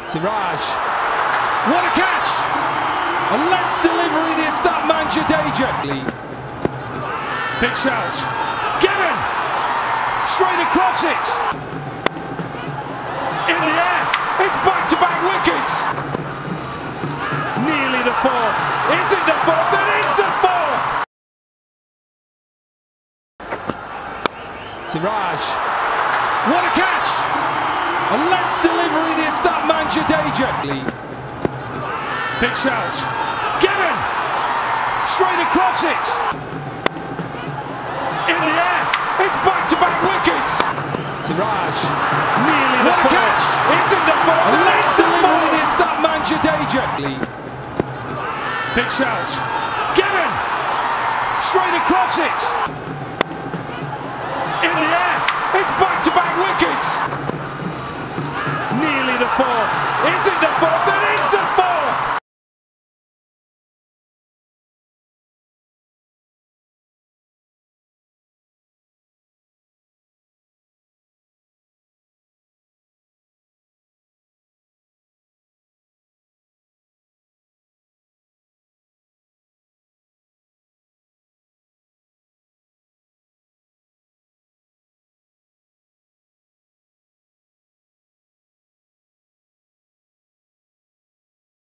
Siraj, what a catch! A length delivery, and it's that man Jadeja. Big shout, given! Straight across it! In the air, it's back-to-back wickets! Nearly the fourth. Is it the fourth? It is the fourth! Siraj, what a catch! A length delivery, and it's that man Jadeja. Big shout, given! Straight across it! In the air, it's back-to-back wickets! Siraj, nearly the fourth. Catch! Is it the fourth? A length delivery, and it's that man Jadeja. Big shout, given! Straight across it! In the air, it's back-to-back wickets! Nearly the fourth. Is it the fourth?